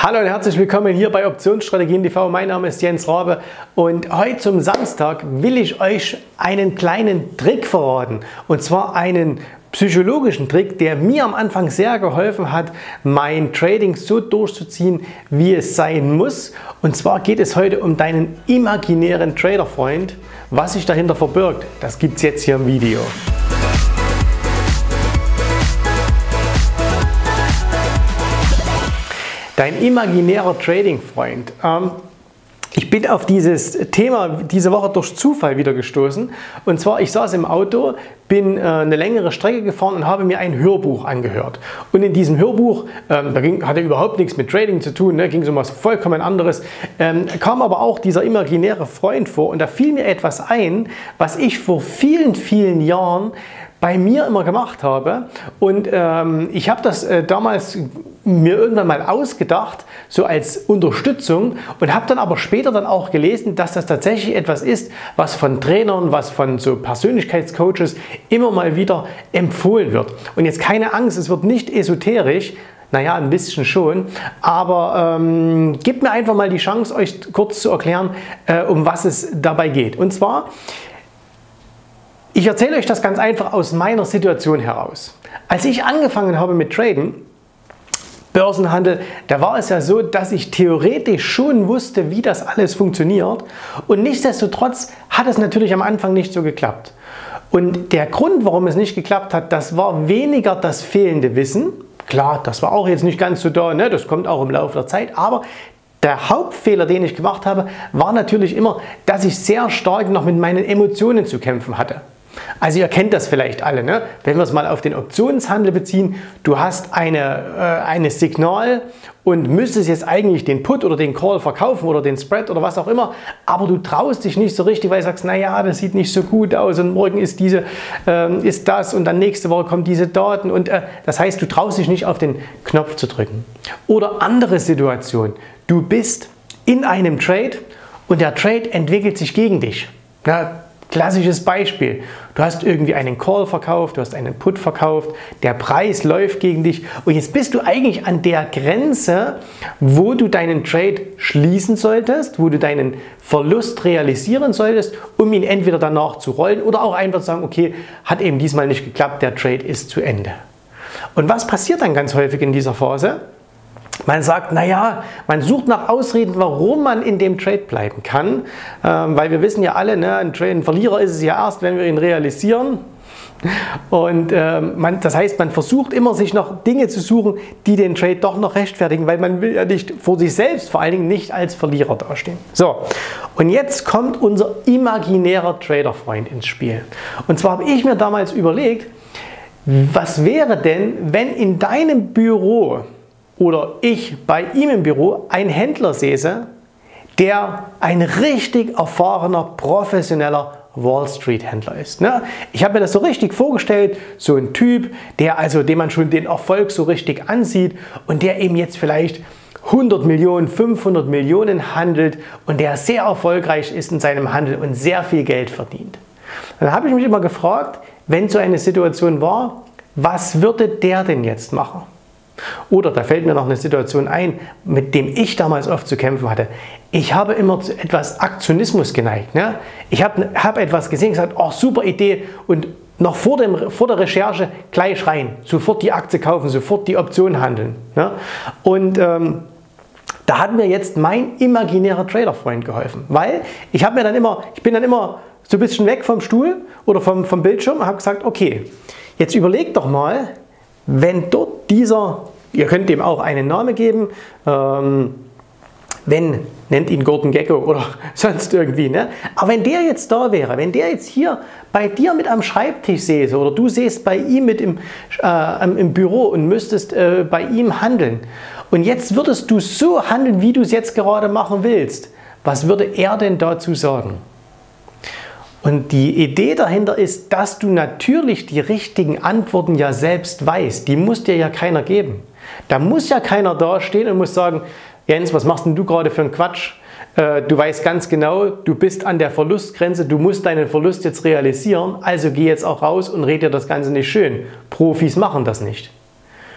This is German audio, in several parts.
Hallo und herzlich willkommen hier bei Optionsstrategien TV. Mein Name ist Jens Rabe und heute zum Samstag will ich euch einen kleinen Trick verraten. Und zwar einen psychologischen Trick, der mir am Anfang sehr geholfen hat, mein Trading so durchzuziehen, wie es sein muss. Und zwar geht es heute um deinen imaginären Traderfreund. Was sich dahinter verbirgt, das gibt es jetzt hier im Video. Dein imaginärer Trading-Freund. Ich bin auf dieses Thema diese Woche durch Zufall wieder gestoßen. Und zwar, ich saß im Auto, bin eine längere Strecke gefahren und habe mir ein Hörbuch angehört. Und in diesem Hörbuch, hatte überhaupt nichts mit Trading zu tun, ging es um was vollkommen anderes, kam aber auch dieser imaginäre Freund vor. Und da fiel mir etwas ein, was ich vor vielen, vielen Jahren bei mir immer gemacht habe. Und ich habe das damals mir irgendwann mal ausgedacht, so als Unterstützung, und habe dann aber später dann auch gelesen, dass das tatsächlich etwas ist, was von Trainern, was von so Persönlichkeitscoaches immer mal wieder empfohlen wird. Und jetzt keine Angst, es wird nicht esoterisch, naja, ein bisschen schon, aber gebt mir einfach mal die Chance, euch kurz zu erklären, um was es dabei geht. Und zwar, ich erzähle euch das ganz einfach aus meiner Situation heraus. Als ich angefangen habe mit Traden, Börsenhandel, da war es ja so, dass ich theoretisch schon wusste, wie das alles funktioniert, und nichtsdestotrotz hat es natürlich am Anfang nicht so geklappt. Und der Grund, warum es nicht geklappt hat, das war weniger das fehlende Wissen. Klar, das war auch jetzt nicht ganz so da, ne? Das kommt auch im Laufe der Zeit, aber der Hauptfehler, den ich gemacht habe, war natürlich immer, dass ich sehr stark noch mit meinen Emotionen zu kämpfen hatte. Also ihr kennt das vielleicht alle, ne? Wenn wir es mal auf den Optionshandel beziehen, du hast eine Signal und müsstest jetzt eigentlich den Put oder den Call verkaufen oder den Spread oder was auch immer, aber du traust dich nicht so richtig, weil du sagst, naja, das sieht nicht so gut aus und morgen ist ist das und dann nächste Woche kommen diese Daten, und das heißt, du traust dich nicht auf den Knopf zu drücken. Oder andere Situation, du bist in einem Trade und der Trade entwickelt sich gegen dich. Ja, klassisches Beispiel, du hast irgendwie einen Call verkauft, du hast einen Put verkauft, der Preis läuft gegen dich und jetzt bist du eigentlich an der Grenze, wo du deinen Trade schließen solltest, wo du deinen Verlust realisieren solltest, um ihn entweder danach zu rollen oder auch einfach zu sagen, okay, hat eben diesmal nicht geklappt, der Trade ist zu Ende. Und was passiert dann ganz häufig in dieser Phase? Man sagt, naja, man sucht nach Ausreden, warum man in dem Trade bleiben kann, weil wir wissen ja alle, ne, ein Verlierer ist es ja erst, wenn wir ihn realisieren. Und das heißt, man versucht immer, sich noch Dinge zu suchen, die den Trade doch noch rechtfertigen, weil man will ja nicht vor sich selbst, vor allen Dingen nicht als Verlierer dastehen. So, und jetzt kommt unser imaginärer Traderfreund ins Spiel. Und zwar habe ich mir damals überlegt, was wäre denn, wenn in deinem Büro oder ich bei ihm im Büro einen Händler säße, der ein richtig erfahrener, professioneller Wall Street Händler ist. Ne? Ich habe mir das so richtig vorgestellt, so ein Typ, dem man schon den Erfolg so richtig ansieht und der eben jetzt vielleicht 100 Millionen, 500 Millionen handelt und der sehr erfolgreich ist in seinem Handel und sehr viel Geld verdient. Dann habe ich mich immer gefragt, wenn so eine Situation war, was würde der denn jetzt machen? Oder da fällt mir noch eine Situation ein, mit dem ich damals oft zu kämpfen hatte. Ich habe immer zu etwas Aktionismus geneigt. Ne? Ich habe etwas gesehen und gesagt, oh, super Idee, und noch vor der Recherche gleich rein, sofort die Aktie kaufen, sofort die Option handeln. Ne? Und da hat mir jetzt mein imaginärer Traderfreund geholfen, weil ich bin dann immer so ein bisschen weg vom Stuhl oder vom Bildschirm und habe gesagt, okay, jetzt überleg doch mal, wenn dort ihr könnt dem auch einen Namen geben, nennt ihn Gordon Gekko oder sonst irgendwie, ne? Aber wenn der jetzt da wäre, wenn der jetzt hier bei dir mit am Schreibtisch säße oder du säßt bei ihm mit im Büro und müsstest bei ihm handeln und jetzt würdest du so handeln, wie du es jetzt gerade machen willst, was würde er denn dazu sagen? Und die Idee dahinter ist, dass du natürlich die richtigen Antworten ja selbst weißt. Die muss dir ja keiner geben. Da muss ja keiner dastehen und muss sagen, Jens, was machst denn du gerade für einen Quatsch? Du weißt ganz genau, du bist an der Verlustgrenze, du musst deinen Verlust jetzt realisieren, also geh jetzt auch raus und red dir das Ganze nicht schön. Profis machen das nicht.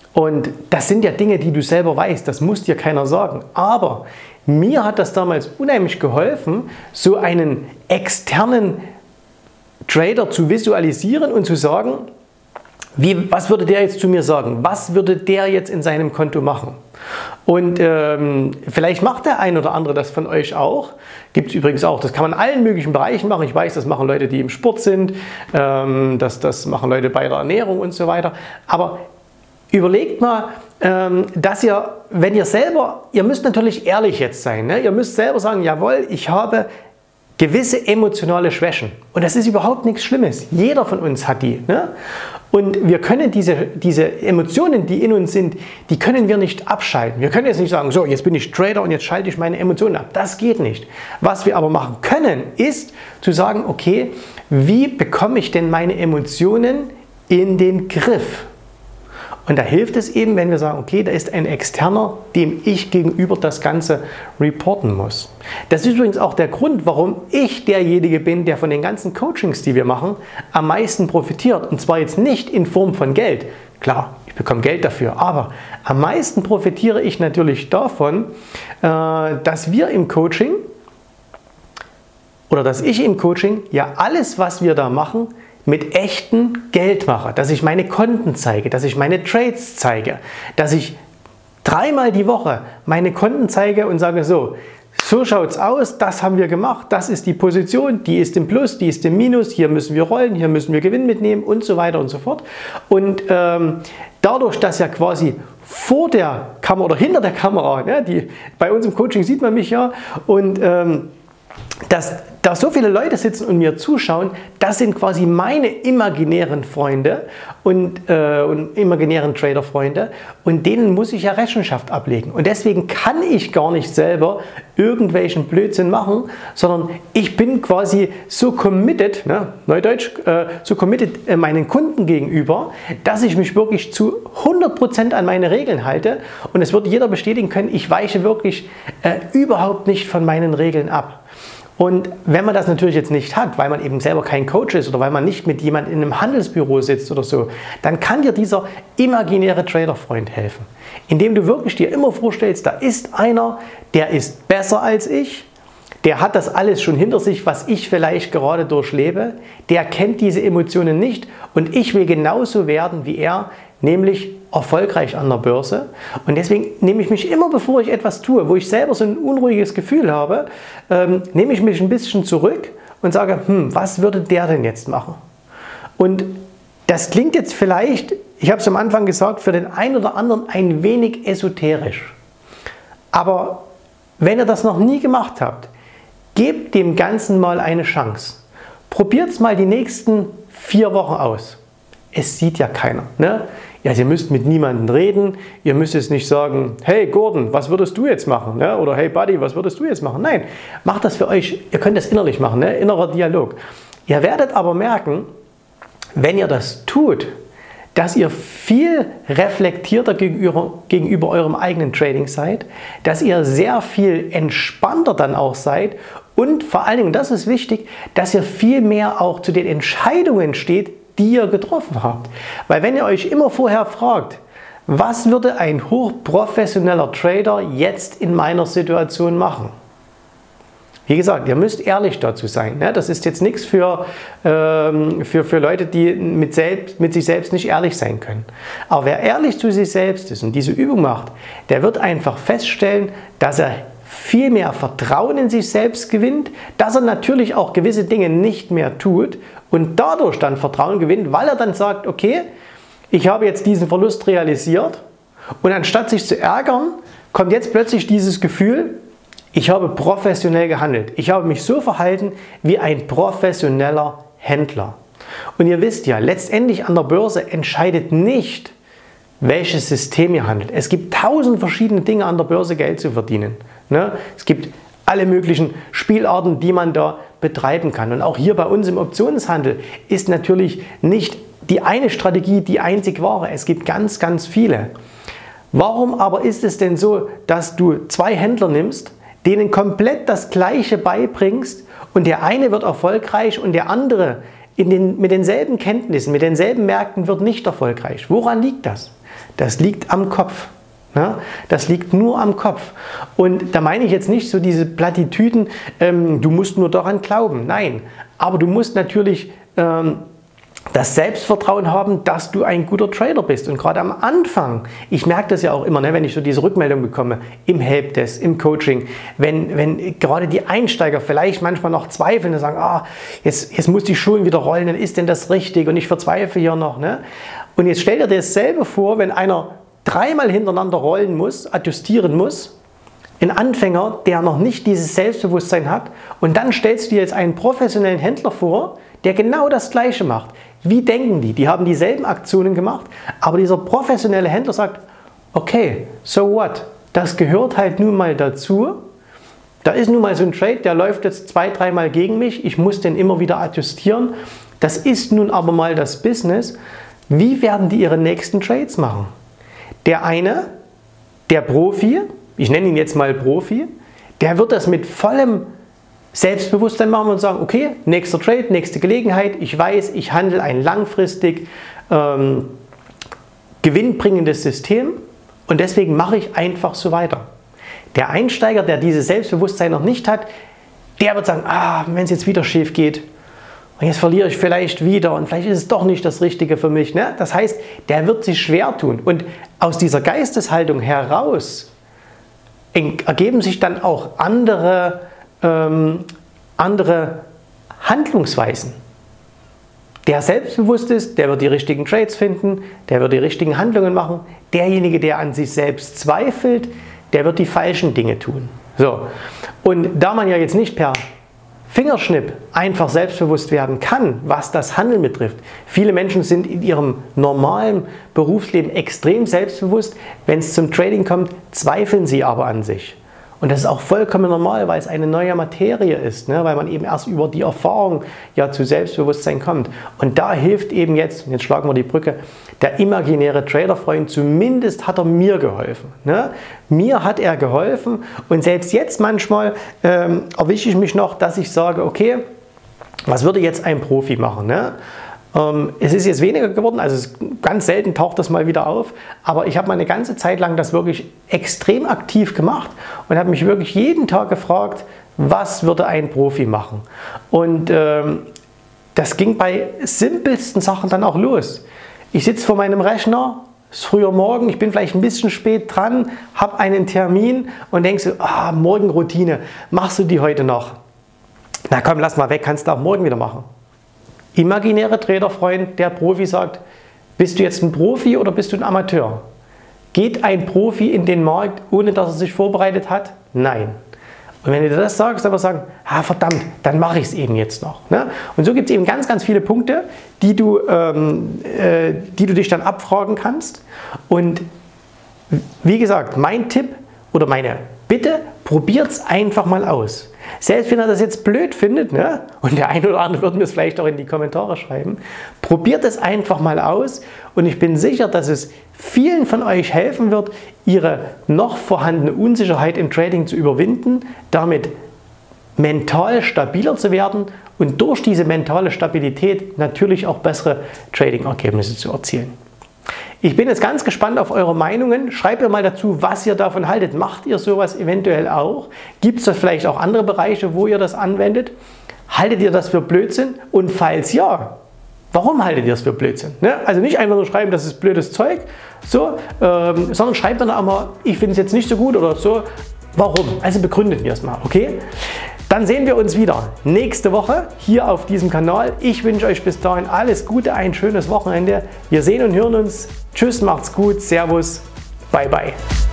Und das sind ja Dinge, die du selber weißt, das muss dir keiner sagen. Aber mir hat das damals unheimlich geholfen, so einen externen Trader zu visualisieren und zu sagen, was würde der jetzt zu mir sagen? Was würde der jetzt in seinem Konto machen? Und vielleicht macht der ein oder andere das von euch auch. Gibt es übrigens auch. Das kann man in allen möglichen Bereichen machen. Ich weiß, das machen Leute, die im Sport sind. Das machen Leute bei der Ernährung und so weiter. Aber überlegt mal, dass ihr, wenn ihr selber, ihr müsst natürlich ehrlich jetzt sein. Ne? Ihr müsst selber sagen, jawohl, ich habe gewisse emotionale Schwächen. Und das ist überhaupt nichts Schlimmes. Jeder von uns hat die. Ne? Und wir können diese Emotionen, die in uns sind, die können wir nicht abschalten. Wir können jetzt nicht sagen, so, jetzt bin ich Trader und jetzt schalte ich meine Emotionen ab. Das geht nicht. Was wir aber machen können, ist zu sagen, okay, wie bekomme ich denn meine Emotionen in den Griff? Und da hilft es eben, wenn wir sagen, okay, da ist ein Externer, dem ich gegenüber das Ganze reporten muss. Das ist übrigens auch der Grund, warum ich derjenige bin, der von den ganzen Coachings, die wir machen, am meisten profitiert. Und zwar jetzt nicht in Form von Geld. Klar, ich bekomme Geld dafür, aber am meisten profitiere ich natürlich davon, dass wir im Coaching oder dass ich im Coaching ja alles, was wir da machen, mit echtem Geld mache, dass ich meine Konten zeige, dass ich meine Trades zeige, dass ich dreimal die Woche meine Konten zeige und sage, so schaut es aus, das haben wir gemacht, das ist die Position, die ist im Plus, die ist im Minus, hier müssen wir rollen, hier müssen wir Gewinn mitnehmen und so weiter und so fort. Und dadurch, dass ja quasi vor der Kamera oder hinter der Kamera, ne, bei uns im Coaching sieht man mich ja, und dass da so viele Leute sitzen und mir zuschauen, das sind quasi meine imaginären Freunde und imaginären Trader-Freunde, und denen muss ich ja Rechenschaft ablegen. Und deswegen kann ich gar nicht selber irgendwelchen Blödsinn machen, sondern ich bin quasi so committed, ne, Neudeutsch, so committed meinen Kunden gegenüber, dass ich mich wirklich zu 100% an meine Regeln halte, und es wird jeder bestätigen können, ich weiche wirklich überhaupt nicht von meinen Regeln ab. Und wenn man das natürlich jetzt nicht hat, weil man eben selber kein Coach ist oder weil man nicht mit jemandem in einem Handelsbüro sitzt oder so, dann kann dir dieser imaginäre Trader-Freund helfen. Indem du wirklich dir immer vorstellst, da ist einer, der ist besser als ich, der hat das alles schon hinter sich, was ich vielleicht gerade durchlebe, der kennt diese Emotionen nicht und ich will genauso werden wie er, nämlich erfolgreich an der Börse. Und deswegen nehme ich mich immer, bevor ich etwas tue, wo ich selber so ein unruhiges Gefühl habe, nehme ich mich ein bisschen zurück und sage, was würde der denn jetzt machen? Und das klingt jetzt vielleicht, ich habe es am Anfang gesagt, für den einen oder anderen ein wenig esoterisch. Aber wenn ihr das noch nie gemacht habt, gebt dem Ganzen mal eine Chance. Probiert es mal die nächsten 4 Wochen aus. Es sieht ja keiner. Ne? Ja, ihr müsst mit niemandem reden, ihr müsst jetzt nicht sagen, hey Gordon, was würdest du jetzt machen? Ne? Oder hey Buddy, was würdest du jetzt machen? Nein, macht das für euch, ihr könnt das innerlich machen, ne? Innerer Dialog. Ihr werdet aber merken, wenn ihr das tut, dass ihr viel reflektierter gegenüber eurem eigenen Trading seid, dass ihr sehr viel entspannter dann auch seid und vor allen Dingen, das ist wichtig, dass ihr viel mehr auch zu den Entscheidungen steht, die ihr getroffen habt. Weil wenn ihr euch immer vorher fragt, was würde ein hochprofessioneller Trader jetzt in meiner Situation machen? Wie gesagt, ihr müsst ehrlich dazu sein. Ne? Das ist jetzt nichts für Leute, die mit sich selbst nicht ehrlich sein können. Aber wer ehrlich zu sich selbst ist und diese Übung macht, der wird einfach feststellen, dass er viel mehr Vertrauen in sich selbst gewinnt, dass er natürlich auch gewisse Dinge nicht mehr tut und dadurch dann Vertrauen gewinnt, weil er dann sagt, okay, ich habe jetzt diesen Verlust realisiert und anstatt sich zu ärgern, kommt jetzt plötzlich dieses Gefühl, ich habe professionell gehandelt. Ich habe mich so verhalten wie ein professioneller Händler. Und ihr wisst ja, letztendlich an der Börse entscheidet nicht, welches System ihr handelt. Es gibt 1000 verschiedene Dinge an der Börse Geld zu verdienen. Ne? Es gibt alle möglichen Spielarten, die man da betreiben kann. Und auch hier bei uns im Optionshandel ist natürlich nicht die eine Strategie die einzig wahre. Es gibt ganz, ganz viele. Warum aber ist es denn so, dass du 2 Händler nimmst, denen komplett das Gleiche beibringst und der eine wird erfolgreich und der andere mit denselben Kenntnissen, mit denselben Märkten wird nicht erfolgreich? Woran liegt das? Das liegt am Kopf. Ja, das liegt nur am Kopf. Und da meine ich jetzt nicht so diese Plattitüden, du musst nur daran glauben. Nein, aber du musst natürlich das Selbstvertrauen haben, dass du ein guter Trader bist. Und gerade am Anfang, ich merke das ja auch immer, ne, wenn ich so diese Rückmeldung bekomme, im Helpdesk, im Coaching, wenn gerade die Einsteiger vielleicht manchmal noch zweifeln und sagen, jetzt muss die Schulen wieder rollen, dann ist denn das richtig und ich verzweifle hier noch. Ne? Und jetzt stell dir dasselbe vor, wenn einer dreimal hintereinander rollen muss, adjustieren muss, ein Anfänger, der noch nicht dieses Selbstbewusstsein hat, und dann stellst du dir jetzt einen professionellen Händler vor, der genau das Gleiche macht. Wie denken die? Die haben dieselben Aktionen gemacht, aber dieser professionelle Händler sagt, okay, so what? Das gehört halt nun mal dazu. Da ist nun mal so ein Trade, der läuft jetzt 2-3 Mal gegen mich, ich muss den immer wieder adjustieren. Das ist nun aber mal das Business. Wie werden die ihre nächsten Trades machen? Der eine, der Profi, ich nenne ihn jetzt mal Profi, der wird das mit vollem Selbstbewusstsein machen und sagen, okay, nächster Trade, nächste Gelegenheit, ich weiß, ich handle ein langfristig gewinnbringendes System und deswegen mache ich einfach so weiter. Der Einsteiger, der dieses Selbstbewusstsein noch nicht hat, der wird sagen, wenn es jetzt wieder schief geht, und jetzt verliere ich vielleicht wieder und vielleicht ist es doch nicht das Richtige für mich. Ne? Das heißt, der wird sich schwer tun. Und aus dieser Geisteshaltung heraus ergeben sich dann auch andere Handlungsweisen. Der selbstbewusst ist, der wird die richtigen Trades finden, der wird die richtigen Handlungen machen. Derjenige, der an sich selbst zweifelt, der wird die falschen Dinge tun. So. Und da man ja jetzt nicht per Fingerschnipp einfach selbstbewusst werden kann, was das Handeln betrifft. Viele Menschen sind in ihrem normalen Berufsleben extrem selbstbewusst. Wenn es zum Trading kommt, zweifeln sie aber an sich. Und das ist auch vollkommen normal, weil es eine neue Materie ist, ne? Weil man eben erst über die Erfahrung ja zu Selbstbewusstsein kommt. Und da hilft eben jetzt, und jetzt schlagen wir die Brücke, der imaginäre Traderfreund, zumindest hat er mir geholfen. Ne? Mir hat er geholfen und selbst jetzt manchmal erwische ich mich noch, dass ich sage, okay, was würde jetzt ein Profi machen? Ne? Es ist jetzt weniger geworden, also ganz selten taucht das mal wieder auf, aber ich habe mal eine ganze Zeit lang das wirklich extrem aktiv gemacht und habe mich wirklich jeden Tag gefragt, was würde ein Profi machen? Und das ging bei simpelsten Sachen dann auch los. Ich sitze vor meinem Rechner, es ist früher Morgen, ich bin vielleicht ein bisschen spät dran, habe einen Termin und denke so, Morgenroutine, machst du die heute noch? Na komm, lass mal weg, kannst du auch morgen wieder machen. Imaginäre Traderfreund, der Profi sagt, bist du jetzt ein Profi oder bist du ein Amateur? Geht ein Profi in den Markt, ohne dass er sich vorbereitet hat? Nein. Und wenn du das sagst, dann wirst du sagen, verdammt, dann mache ich es eben jetzt noch. Ne? Und so gibt es eben ganz, ganz viele Punkte, die du dich dann abfragen kannst. Und wie gesagt, mein Tipp oder meine Bitte, probiert es einfach mal aus. Selbst wenn ihr das jetzt blöd findet, ne? Und der eine oder andere wird mir es vielleicht auch in die Kommentare schreiben, probiert es einfach mal aus und ich bin sicher, dass es vielen von euch helfen wird, ihre noch vorhandene Unsicherheit im Trading zu überwinden, damit mental stabiler zu werden und durch diese mentale Stabilität natürlich auch bessere Trading-Ergebnisse zu erzielen. Ich bin jetzt ganz gespannt auf eure Meinungen. Schreibt mir mal dazu, was ihr davon haltet. Macht ihr sowas eventuell auch? Gibt es da vielleicht auch andere Bereiche, wo ihr das anwendet? Haltet ihr das für Blödsinn? Und falls ja, warum haltet ihr das für Blödsinn? Ne? Also nicht einfach nur schreiben, das ist blödes Zeug, so, sondern schreibt mir auch mal, ich finde es jetzt nicht so gut oder so. Warum? Also begründet mir es mal, okay? Dann sehen wir uns wieder nächste Woche hier auf diesem Kanal. Ich wünsche euch bis dahin alles Gute, ein schönes Wochenende. Wir sehen und hören uns. Tschüss, macht's gut, Servus, bye bye.